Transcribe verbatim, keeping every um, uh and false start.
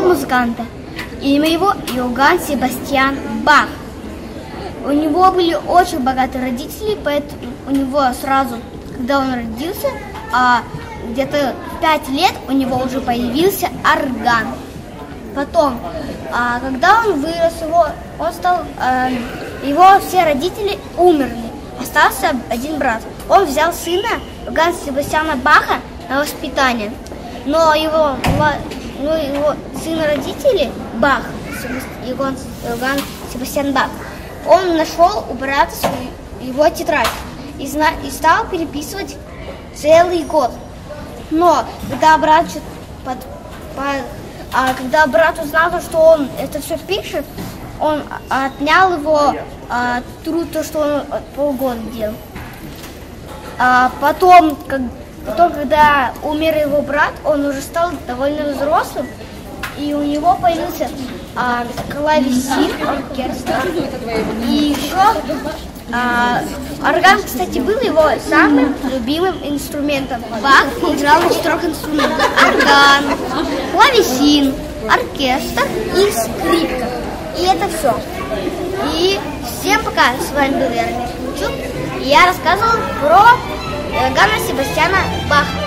музыканта. Имя его Иоганн Себастьян Бах. У него были очень богатые родители, поэтому у него сразу, когда он родился, где-то в пять лет у него уже появился орган. Потом, когда он вырос, его, он стал, его все родители умерли. Остался один брат. Он взял сына Иоганна Себастьяна Баха на воспитание. Но его, ну, его сын родители, Бах, Иоганн, Иоганн Себастьян Бах, он нашел у брата свою, его тетрадь и, зна, и стал переписывать целый год. Но когда брат, под, под, а, когда брат узнал, что он это все пишет, он отнял его а, труд, то, что он полгода делал. А потом, как, потом, когда умер его брат, он уже стал довольно взрослым, и у него появился а, клавесин, оркестр, и еще а, орган, кстати, был его самым любимым инструментом. Бах играл на четырех инструментах: орган, клавесин, оркестр и скрипка. И это все. И всем пока, с вами был Яромир Кучук, и я рассказывал про Иоганна Себастьяна Баха.